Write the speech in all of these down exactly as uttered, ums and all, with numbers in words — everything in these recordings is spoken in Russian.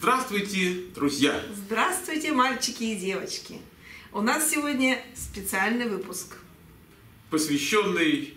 Здравствуйте, друзья! Здравствуйте, мальчики и девочки! У нас сегодня специальный выпуск, посвященный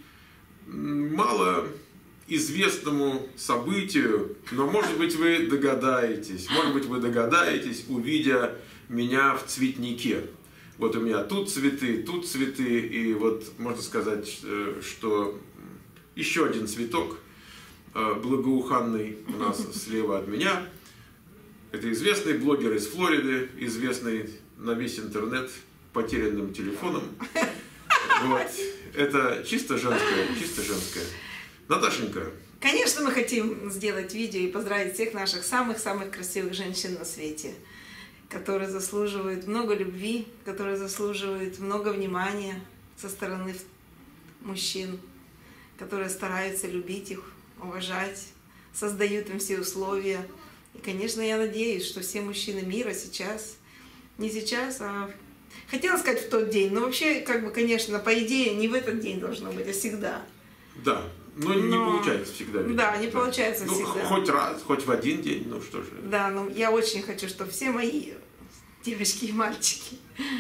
малоизвестному событию, но, может быть, вы догадаетесь, может быть, вы догадаетесь, увидя меня в цветнике. Вот у меня тут цветы, тут цветы, и вот можно сказать, что еще один цветок благоуханный у нас слева от меня. Это известный блогер из Флориды, известный на весь интернет потерянным телефоном. Вот. Это чисто женское, чисто женское. Наташенька. Конечно, мы хотим сделать видео и поздравить всех наших самых-самых красивых женщин на свете, которые заслуживают много любви, которые заслуживают много внимания со стороны мужчин, которые стараются любить их, уважать, создают им все условия. И, конечно, я надеюсь, что все мужчины мира сейчас, не сейчас, а хотела сказать в тот день, но вообще, как бы, конечно, по идее, не в этот день должно быть, а всегда. Да, но, но... не получается всегда. Видимо. Да, не да. получается ну, всегда. Хоть раз, хоть в один день, ну что же. Да, но я очень хочу, чтобы все мои девочки и мальчики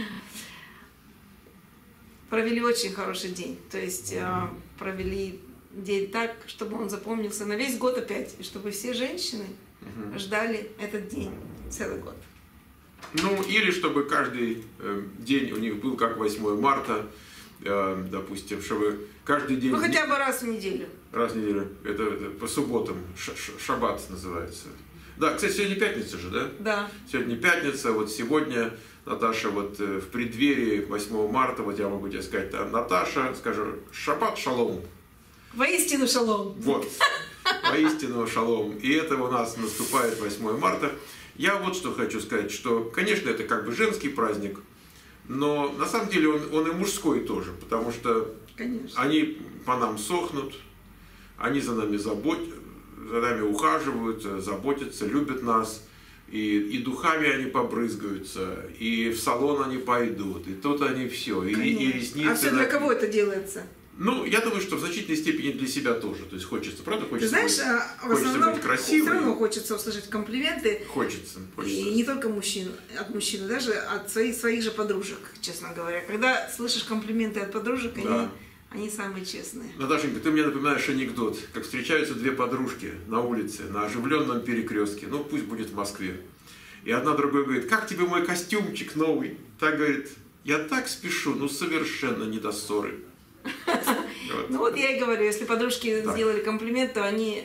провели очень хороший день. То есть mm-hmm. провели день так, чтобы он запомнился на весь год опять, и чтобы все женщины угу. ждали этот день целый год. Ну, или чтобы каждый э, день у них был как восьмое марта, э, допустим, чтобы каждый день... Ну, хотя бы раз в неделю. Раз в неделю. Это, это по субботам, ш -ш шаббат называется. Да, кстати, сегодня пятница же, да? Да. Сегодня пятница, вот сегодня, Наташа, вот э, в преддверии восьмого марта, вот я могу тебе сказать, там, Наташа, скажу, шаббат шалом. Воистину шалом. Вот, воистину шалом. И это у нас наступает восьмое марта. Я вот что хочу сказать, что, конечно, это как бы женский праздник, но на самом деле он, он и мужской тоже, потому что конечно. Они по нам сохнут, они за нами, забот... за нами ухаживают, заботятся, любят нас. И, и духами они побрызгаются, и в салон они пойдут, и тут они все, и, и ресницы. А все для кого это делается? Ну, я думаю, что в значительной степени для себя тоже. То есть хочется, правда, хочется, Ты знаешь, быть, в основном, быть красивой. Все равно хочется услышать комплименты. Хочется, хочется. И не только мужчин, от мужчин, даже от своих, своих же подружек, честно говоря. Когда слышишь комплименты от подружек, да. они, они самые честные. Наташенька, ты мне напоминаешь анекдот. Как встречаются две подружки на улице, на оживленном перекрестке. Ну, пусть будет в Москве. И одна другой говорит: как тебе мой костюмчик новый? Так говорит: я так спешу, ну совершенно не до ссоры. Вот. Ну вот я и говорю, если подружки так. сделали комплимент, то они...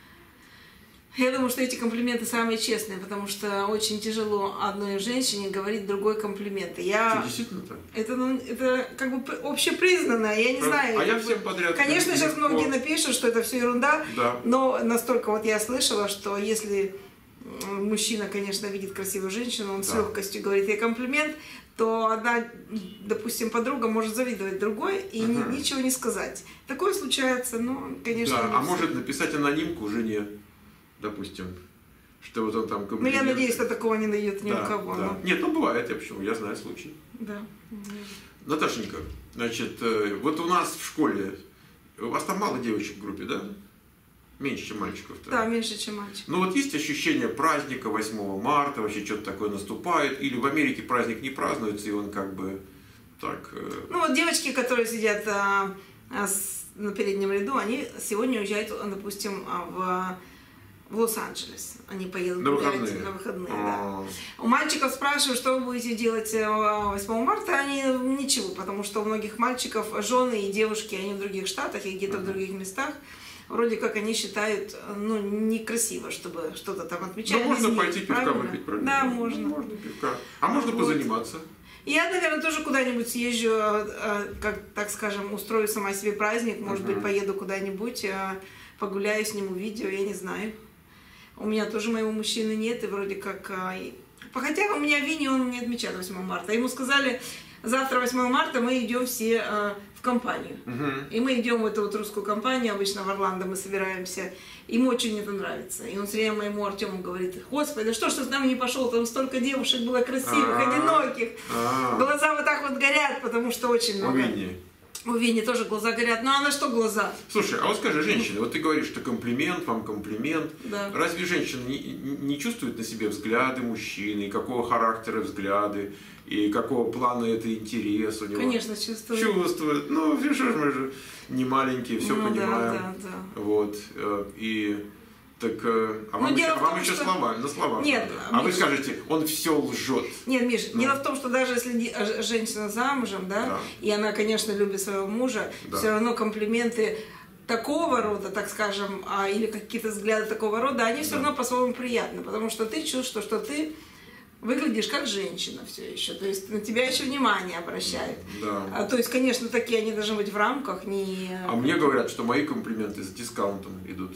Я думаю, что эти комплименты самые честные, потому что очень тяжело одной женщине говорить другой комплименты. Я... Что, действительно так? Это, ну, это как бы общепризнанно, я не Правда? знаю. А я всем подряд... Конечно, сейчас легко. Многие напишут, что это все ерунда, да. но настолько вот я слышала, что если мужчина, конечно, видит красивую женщину, он да. с легкостью говорит ей комплимент, то одна, допустим, подруга может завидовать другой и uh -huh. ни, ничего не сказать. Такое случается, но, конечно... Да, а все. Может написать анонимку жене, допустим, что вот он там... Ну, я надеюсь, что такого не дает ни да, у кого. Да. Но... Нет, ну бывает, я почему, я знаю случай. Да. Наташенька, значит, вот у нас в школе, у вас там мало девочек в группе, да? Меньше, чем мальчиков-то. Да, меньше, чем мальчиков. Ну вот есть ощущение праздника восьмого марта, вообще что-то такое наступает, или в Америке праздник не празднуется, и он как бы так... Э... Ну вот девочки, которые сидят а, а, с, на переднем ряду, они сегодня уезжают, допустим, в, в Лос-Анджелес. Они поедут на гулять выходные. на выходные. Да. У мальчиков спрашивают, что вы будете делать восьмого марта, они ничего, потому что у многих мальчиков жены и девушки, они в других штатах и где-то uh-huh. в других местах. Вроде как они считают, ну, некрасиво, чтобы что-то там отмечать. Ну, можно пойти пивка правильно? выпить, правильно? Да, можно. Можно пивка. А можно вот. позаниматься? Я, наверное, тоже куда-нибудь съезжу, как, так скажем, устрою сама себе праздник, может uh-huh. быть, поеду куда-нибудь, погуляю, сниму видео, я не знаю. У меня тоже моего мужчины нет, и вроде как... Хотя у меня в Вене он не отмечает восьмого марта. Ему сказали, завтра восьмого марта мы идем все в компанию. Uh-huh. И мы идем в эту вот русскую компанию, обычно в Орландо мы собираемся. Ему очень это нравится. И он все время моему Артему говорит: господи, да что ж ты с нами не пошел, там столько девушек было красивых, А-а-а. одиноких. А-а-а. Глаза вот так вот горят, потому что очень много. Увидни. У Вени тоже глаза горят. Ну а на что глаза? Слушай, а вот скажи, женщины, вот ты говоришь, что комплимент, вам комплимент. Да. Разве женщина не, не чувствует на себе взгляды мужчины, и какого характера взгляды, и какого плана это интерес у него? Конечно, чувствует. Чувствует. Ну, что ж, мы же не маленькие, все ну, понимаем. Да, да, да. Вот. И так, а вам, еще, а вам том, еще что... слова, на словах. Нет, а Миш... вы скажете, он все лжет. Нет, Миш, ну. дело в том, что даже если женщина замужем, да, да. и она, конечно, любит своего мужа, да. все равно комплименты такого рода, так скажем, а, или какие-то взгляды такого рода, они все да. равно по-своему приятны, потому что ты чувствуешь, что ты выглядишь как женщина все еще, то есть на тебя еще внимание обращают. Да. А, то есть, конечно, такие они должны быть в рамках, не... А мне говорят, что мои комплименты с дискаунтом идут.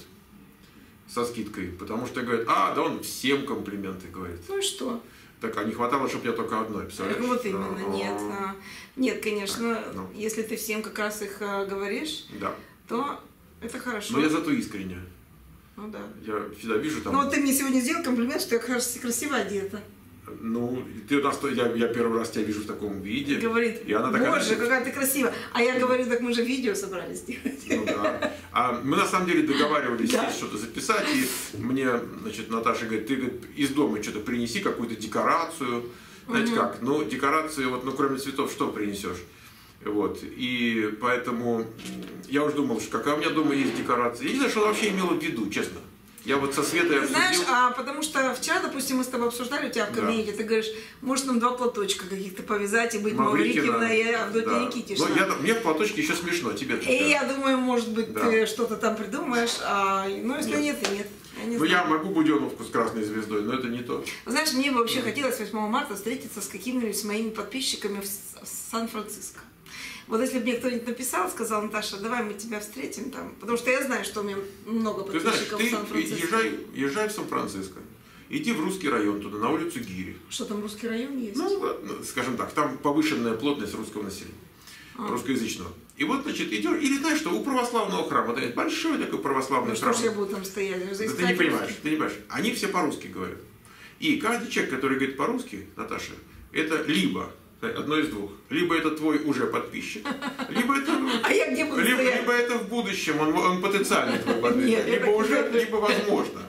Со скидкой, потому что говорят, а, да он всем комплименты говорит. Ну и что? Так, а не хватало, чтобы я только одной, представляешь? Вот именно, а -а -а. нет. Нет, конечно, так, ну. если ты всем как раз их говоришь, да. то это хорошо. Но я зато искренне. Ну да. Я всегда вижу там... Ну вот ты мне сегодня сделал комплимент, что я красиво одета. Ну, ты у нас, я, я первый раз тебя вижу в таком виде. Говорит, и она такая, боже, какая ты красивая. А я говорю, так мы же видео собрались сделать. Ну да. А мы на самом деле договаривались да. что-то записать, и мне, значит, Наташа говорит, ты говорит, из дома что-то принеси, какую-то декорацию. Знаете угу. как, ну, декорации, вот, ну, кроме цветов, что принесешь? Вот, и поэтому я уже думал, что какая у меня дома есть декорация. Я не знаю, что она вообще имела в виду, честно. Я вот со Светой обсудил. Знаешь, а потому что вчера, допустим, мы с тобой обсуждали у тебя в кабинете, да. ты говоришь, может нам два платочка каких-то повязать и быть Маврикина и Авдотья да. Никитична. Ну, я, мне в платочке еще смешно, тебе. И я думаю, может быть, да. ты что-то там придумаешь, а, ну, если нет, нет, и нет. Я не ну, знаю. я могу буденовку с красной звездой, но это не то. Знаешь, мне бы вообще хотелось восьмого марта встретиться с какими-нибудь с моими подписчиками в, в Сан-Франциско. Вот если бы мне кто-нибудь написал, сказал, Наташа, давай мы тебя встретим там, потому что я знаю, что у меня много подписчиков ты знаешь, в Сан-Франциско. Ты езжай, езжай в Сан-Франциско, иди в русский район туда, на улицу Гири. Что там русский район есть? Ну, скажем так, там повышенная плотность русского населения, а. русскоязычного. И вот, значит, идешь, или знаешь, что у православного храма, это большой такой православный ну, храм. Что ж я буду там стоять? Да ты не понимаешь, ты не понимаешь. Они все по-русски говорят. И каждый человек, который говорит по-русски, Наташа, это либо... Одно из двух. Либо это твой уже подписчик, либо это, а я где буду либо, либо это в будущем, он, он потенциальный твой подписчик, либо уже, либо возможно.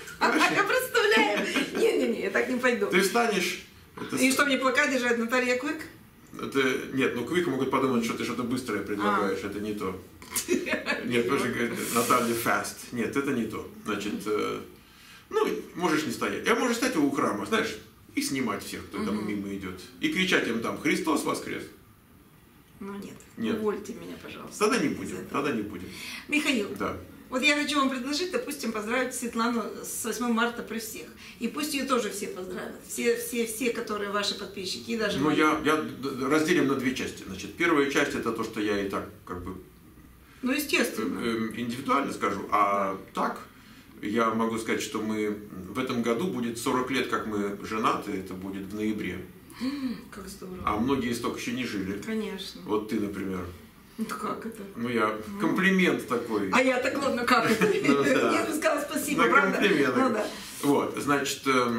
Я представляю. Не-не-не, я так не пойду. Ты встанешь... Это... И что, мне плакат держать Наталья Квик? Это... Нет, ну Квик могут подумать, что ты что-то быстрое предлагаешь, а. это не то. Нет, тоже говорит Наталья Fast. Нет, это не то. Значит, э... ну, можешь не стоять. Я можешь стоять у храма, знаешь, и снимать всех, кто угу. там мимо идет. И кричать им там, Христос воскрес. Ну нет, нет. увольте меня, пожалуйста. Тогда не будем, тогда не будем. Михаил, да. вот я хочу вам предложить, допустим, поздравить Светлану с восьмым марта при всех. И пусть ее тоже все поздравят. Все, все, все, которые ваши подписчики, и даже... Ну, я, я разделим на две части. Значит, первая часть это то, что я и так, как бы... Ну, естественно. Индивидуально скажу. А да. так... Я могу сказать, что мы в этом году будет сорок лет, как мы женаты, это будет в ноябре. Как здорово. А многие столько еще не жили. Конечно. Вот ты, например. Ну как это? Ну я, комплимент такой. А я так, ладно, как это? Я бы сказала спасибо, правда? Комплимент. Вот, значит,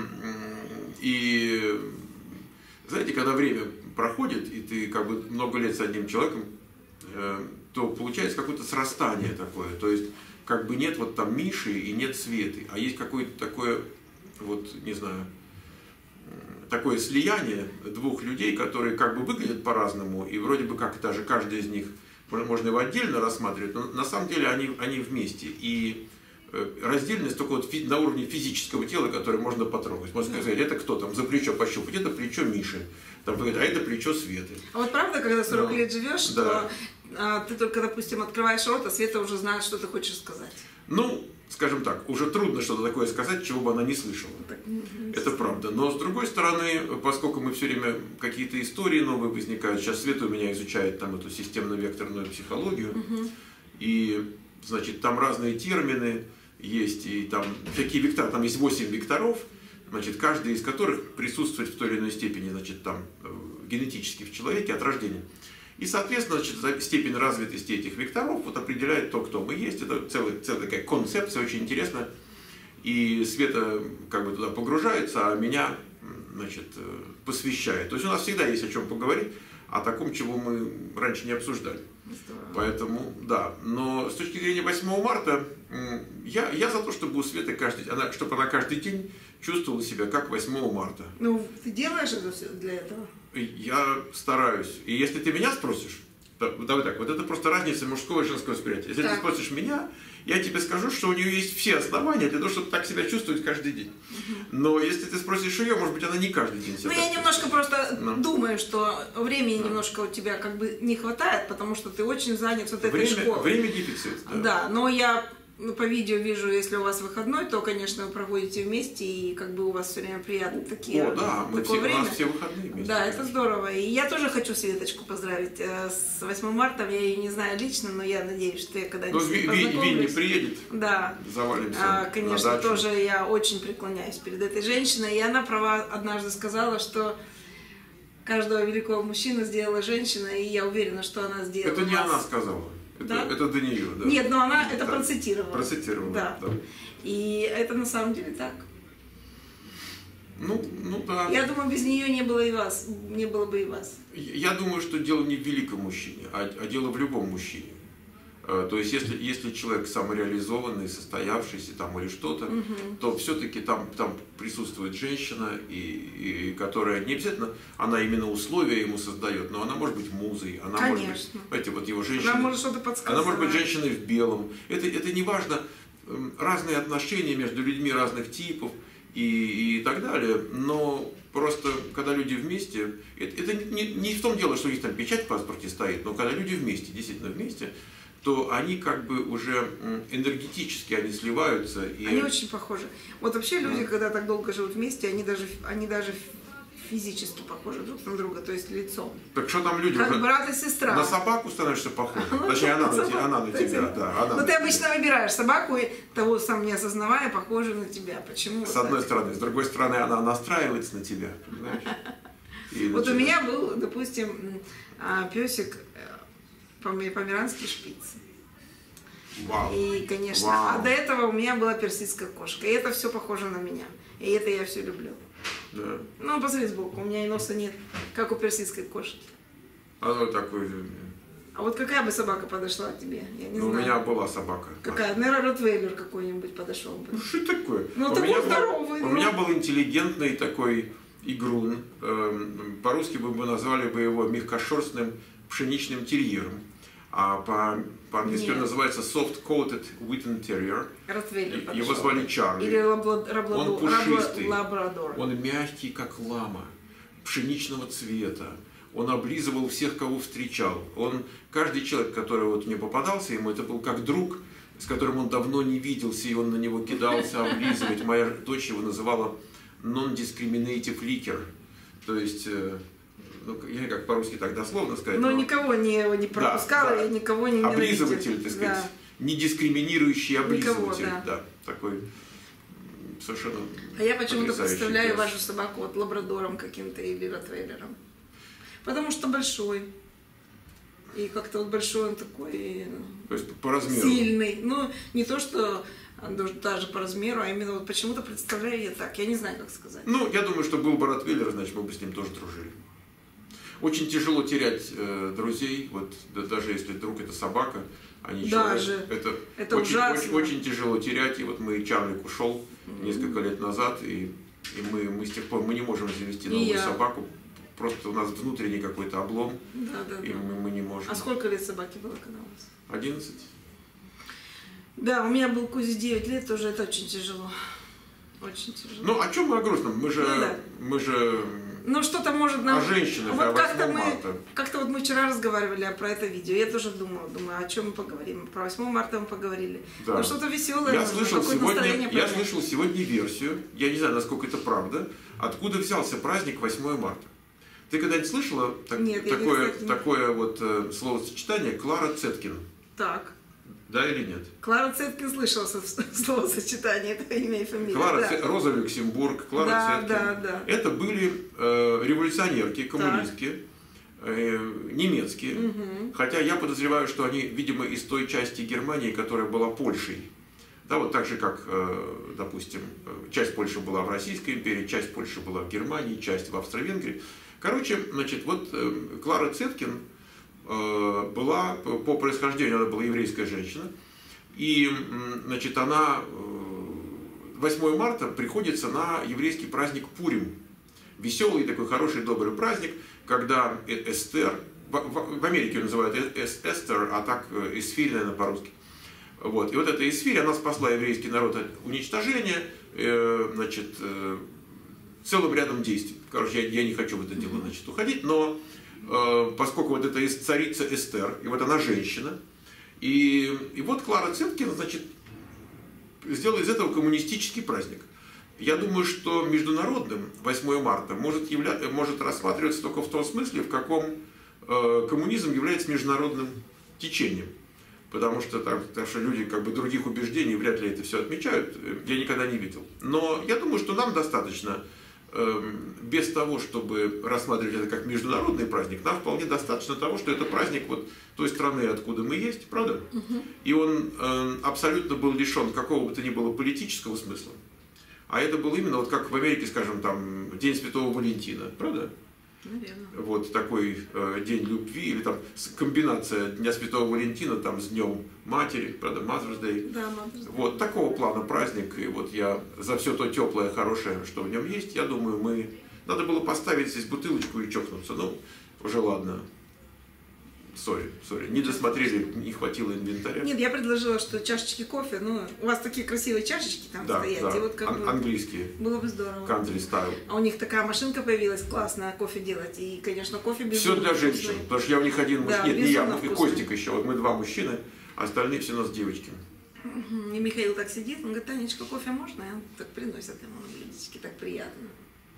и знаете, когда время проходит, и ты как бы много лет с одним человеком, то получается какое-то срастание такое. То есть как бы нет вот там Миши и нет Светы, а есть какое-то такое, вот, не знаю, такое слияние двух людей, которые как бы выглядят по-разному, и вроде бы как даже каждый из них, можно его отдельно рассматривать, но на самом деле они, они вместе. И раздельность только вот на уровне физического тела, которое можно потрогать. Можно сказать, это кто там, за плечо пощупать, это плечо Миши, там, а это плечо Светы. А вот правда, когда сорок да. лет живешь, да. что а, ты только, допустим, открываешь рот, а Света уже знает, что ты хочешь сказать? Ну, скажем так, уже трудно что-то такое сказать, чего бы она не слышала. Так, это правда. Но с другой стороны, поскольку мы все время какие-то истории новые возникают, сейчас Света у меня изучает там эту системно-векторную психологию, угу. и, значит, там разные термины есть, и там всякие вектора, там есть восемь векторов, значит, каждый из которых присутствует в той или иной степени, значит, там, генетически в человеке от рождения. И, соответственно, значит, степень развитости этих векторов вот определяет то, кто мы есть. Это целая, целая такая концепция, очень интересная. И Света как бы туда погружается, а меня, значит, посвящает. То есть у нас всегда есть о чем поговорить. о таком, чего мы раньше не обсуждали. Здорово. Поэтому, да. Но с точки зрения восьмого марта, я, я за то, чтобы у Светы каждый, она, чтобы она каждый день чувствовала себя как восьмого марта. Ну, ты делаешь это все для этого? Я стараюсь. И если ты меня спросишь, то, давай так, вот это просто разница мужского и женского восприятия. Если так. ты спросишь меня, я тебе скажу, что у нее есть все основания для того, чтобы так себя чувствовать каждый день. Но если ты спросишь ее, может быть, она не каждый день себя Ну, так я немножко чувствует. просто Но. думаю, что времени Но. немножко у тебя как бы не хватает, потому что ты очень занят вот этой Время, школой. время дефицит. Да. Да, но я ну, по видео вижу, если у вас выходной, то, конечно, вы проводите вместе, и как бы у вас все время приятно такие, О, да, мы такое все, время. у нас все выходные вместе. Да, это здорово. И я тоже хочу Светочку поздравить э, с восьмым марта. Я ее не знаю лично, но я надеюсь, что я когда-нибудь Ну, с ней Ви- Ви- познакомлюсь. Винни приедет, Да. завалимся А, на конечно, дачу. тоже я очень преклоняюсь перед этой женщиной. И она права однажды сказала, что каждого великого мужчину сделала женщина, и я уверена, что она сделала Это не вас. она сказала. Это, Да? это до нее, да. Нет, но она это Да. процитировала. Процитировала, Да. да. И это на самом деле так. Ну, ну да. Я думаю, без нее не было и вас, не было бы и вас. Я думаю, что дело не в великом мужчине, а, а дело в любом мужчине. Э, То есть, если, если человек самореализованный, состоявшийся там или что-то, Мгм. то все-таки там, там присутствует женщина, и, и которая не обязательно, она именно условия ему создает, но она может быть музой, она может быть, Конечно. знаете, вот его женщина. Она может что-то подсказать. Она может быть женщиной в белом. Это, это не важно. Эм, Разные отношения между людьми разных типов и, и так далее. Но просто, когда люди вместе, это, это не, не в том дело, что у них там печать в паспорте стоит, но когда люди вместе, действительно вместе, то они как бы уже м, энергетически они сливаются. И... Они очень похожи. Вот вообще люди, Да. когда так долго живут вместе, они даже, они даже физически похожи друг на друга, то есть лицом. Так что там люди Как уже брат и сестра. на собаку становишься похожим? Ну, Точнее, она на, собаку, те- она на тебя, кстати. да. Она Но на ты тебя. обычно выбираешь собаку, и того сам не осознавая, похожа на тебя. Почему? С вот одной так? стороны. С другой стороны, она настраивается на тебя. Понимаешь? И Вот у начинает- меня был, допустим, песик померанский шпиц. Вау. И, конечно, Вау. а до этого у меня была персидская кошка. И это все похоже на меня. И это я все люблю. Да. Ну, посмотри сбоку, у меня и носа нет, как у персидской кошки. А вот такой же. А вот какая бы собака подошла к тебе? Я не Ну, у знаю. меня была собака. Какая? Наверное, ротвейлер какой-нибудь подошел бы. Ну, что это такое? Ну, у такой меня был- здоровый, У ну. меня был интеллигентный такой игрун. Эм, По-русски бы мы назвали бы его мягкошерстным пшеничным терьером. А по- по-английски он Нет. называется Soft Coated Witten Terrier. Ротвейлер И- подошел. Его звали Чарли. Или лабла- рабло- Он рабла- пушистый. лабрадор. Он мягкий, как лама, пшеничного цвета. Он облизывал всех, кого встречал. Он, каждый человек, который вот мне попадался, ему это был как друг, с которым он давно не виделся, и он на него кидался облизывать. Моя дочь его называла non-discriminative licker. То есть, э, ну, я не знаю, как по-русски так дословно сказать. Но но никого не, не пропускала, да. и никого не облизыватель, ненавидела. так сказать. Да. Не дискриминирующий Никого, облизыватель. да. Да, такой м, совершенно А я почему-то потрясающий представляю пес. вашу собаку вот лабрадором каким-то или ротвейлером. Потому что большой. И как-то вот большой он такой То есть по размеру. сильный. Ну, не то, что даже по размеру, а именно вот почему-то представляю я так. Я не знаю, как сказать. Ну, я думаю, что был бы ротвейлер, значит, мы бы с ним тоже дружили. Очень тяжело терять э, друзей, вот да, даже если друг это собака, а не Даже. человек. Это, Это очень, ужасно. очень, очень тяжело терять. И вот мы Чарлик ушел несколько лет назад, и, и мы, мы с тех пор мы не можем завести И новую я. собаку. Просто у нас внутренний какой-то облом, Да, да, и да. мы, мы не можем. А сколько лет собаке было, когда у вас? одиннадцать. Да, у меня был Кузи девять лет, тоже это очень тяжело. Очень тяжело. Ну, о чем мы о грустном? Мы же, Ну да. мы же Ну, что-то может нам... о женщинах, Вот о как-то восьмом мы, марта. как-то вот мы вчера разговаривали про это видео. Я тоже думала, думаю, о чем мы поговорим. Про восьмое марта мы поговорили. Да. Ну, что-то веселое. Я нужно, слышал, какое-то сегодня, настроение я поднять. слышал сегодня версию, я не знаю, насколько это правда, откуда взялся праздник восьмое марта. Ты когда-нибудь слышала так- Нет, я не такое, кстати, не- такое вот э, словосочетание Клара Цеткин? Так. Да или нет? Клара Цеткин слышала со- словосочетание, это имя и фамилия. Клара да. Ц- Роза Люксембург, Клара Да, Цеткин. да, да. Это были э, революционерки, коммунистки, э, немецкие. Мгм. Хотя я подозреваю, что они, видимо, из той части Германии, которая была Польшей. Да, вот так же, как, э, допустим, э, часть Польши была в Российской империи, часть Польши была в Германии, часть в Австро-Венгрии. Короче, значит, вот Клара Цеткин была, по происхождению она была еврейская женщина, и, значит, она восьмое марта приходится на еврейский праздник Пурим. Веселый такой хороший добрый праздник, когда Эстер, в Америке называют Эстер, а так Эсфирь, наверное, по-русски. Вот. И вот эта Эсфирь, она спасла еврейский народ от уничтожения, значит, целым рядом действий. Короче, я, я не хочу в это дело, значит, уходить, но э, поскольку вот это царица Эстер, и вот она женщина, и, и вот Клара Цеткин, значит, сделала из этого коммунистический праздник. Я думаю, что международным восьмое марта может, явля... может рассматриваться только в том смысле, в каком э, коммунизм является международным течением. Потому что, там, потому что люди как бы других убеждений вряд ли это все отмечают, я никогда не видел. Но я думаю, что нам достаточно, э, без того, чтобы рассматривать это как международный праздник, нам вполне достаточно того, что это праздник вот той страны, откуда мы есть, правда? Угу. И он э, абсолютно был лишен какого бы то ни было политического смысла. А это был именно, вот как в Америке, скажем, там, День Святого Валентина, правда? Наверное. Вот такой э, день любви, или там комбинация Дня Святого Валентина там, с Днем Матери, правда, Mother's Day. Да, Mother's Day. Вот такого плана праздник, и вот я за все то теплое, хорошее, что в нем есть, я думаю, мы... Надо было поставить здесь бутылочку и чокнуться, ну, уже ладно. Сори, сори, не досмотрели, не хватило инвентаря. Нет, я предложила, что чашечки кофе, ну, у вас такие красивые чашечки там да, стоят. Да, и вот как Ан- бы английские. было бы здорово. Country style. А у них такая машинка появилась, классная, кофе делать. И, конечно, кофе безумно все для женщин, вкусный. потому что я у них один мужчина, Да, нет, не я, и вкусный. Костик еще, вот мы два мужчины, а остальные все у нас девочки. И Михаил так сидит, он говорит: Танечка, кофе можно? И он так приносит ему на блюдечке, так приятно.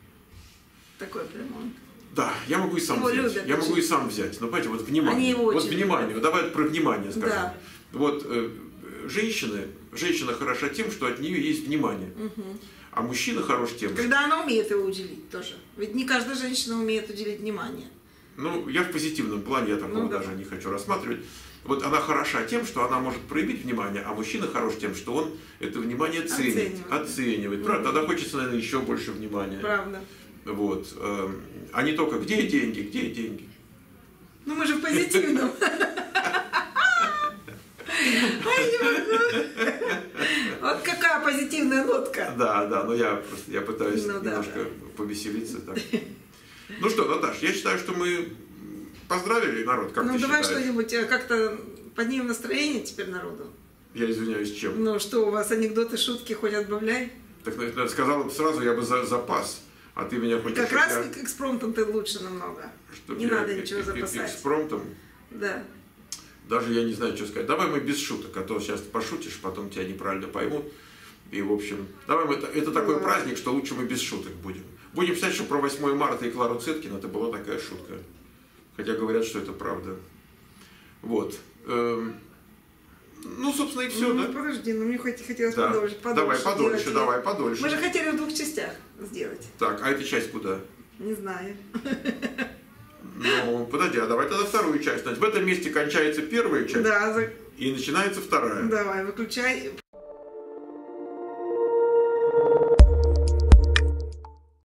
Такой прям. Да, я могу и сам Его взять. любят, я могу очень. и сам взять. Но понимаете, вот внимание. Они его вот очень внимание. любят. Давай про внимание скажем. Да. Вот э, женщины, женщина хороша тем, что от нее есть внимание. Угу. А мужчина хорош тем, что... Когда она умеет его уделить тоже. Ведь не каждая женщина умеет уделить внимание. Ну, я в позитивном плане, я такого ну, да. даже не хочу рассматривать. Вот она хороша тем, что она может проявить внимание, а мужчина хорош тем, что он это внимание ценит, оценивает. оценивает. Правда, тогда хочется, наверное, еще больше внимания. Правда. Вот. А не только где деньги, где деньги. Ну мы же в позитивном. Вот какая позитивная нотка. Да, да, но я просто я пытаюсь немножко повеселиться. Ну что, Наташ, я считаю, что мы поздравили народ, как ты считаешь? Ну давай что-нибудь как-то поднимем настроение теперь народу. Я извиняюсь, чем? Ну что, у вас анекдоты, шутки хоть отбавляй? Так сказала бы сразу, я бы запас. А ты меня хочешь... Как раз я... экспромтом ты лучше намного. Не надо ничего запасать. Экспромтом? Да. Даже я не знаю, что сказать. Давай мы без шуток, а то сейчас пошутишь, потом тебя неправильно поймут. И, в общем, давай мы... Это такой да. праздник, что лучше мы без шуток будем. Будем писать, что про восьмое марта и Клару Цеткин это была такая шутка. Хотя говорят, что это правда. Вот. Эм... Ну, собственно, и все, ну, да? Подожди, ну мне хотелось да. подольше, подольше. Давай, подольше, делать. давай, подольше. Мы же хотели в двух частях сделать. Так, а эта часть куда? Не знаю. Ну, подожди, а давай тогда вторую часть. Значит, в этом месте кончается первая часть, да, за... и начинается вторая. Давай, выключай.